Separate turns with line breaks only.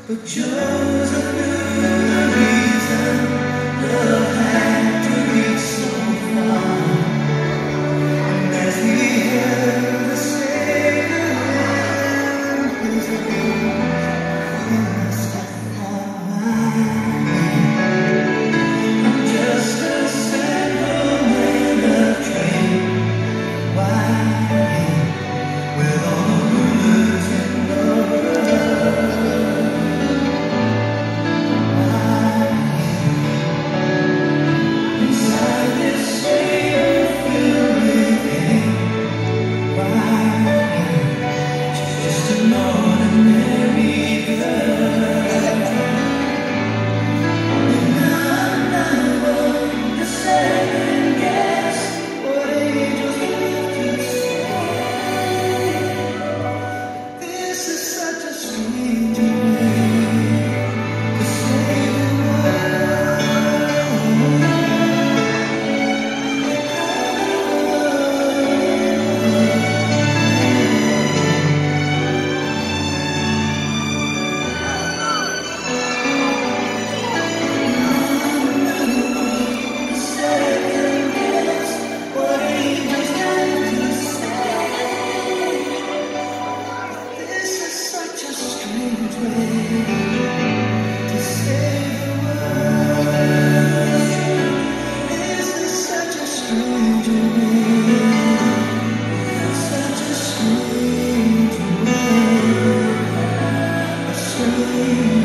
but chose a new reason. Love had to reach so far, and as we heard the Savior in his arms, we must have mine. I'm just a sandal in a train, wide with all the rulers in the world. Inside this stadium filled with hate, why she's just an ordinary girl. And I'm not one to second guess what angels have to say. This is such a strange way to say the word. Second guess what angels have to say. This is such a strange way to say the word. This is such a strange way, such a strange way, a strange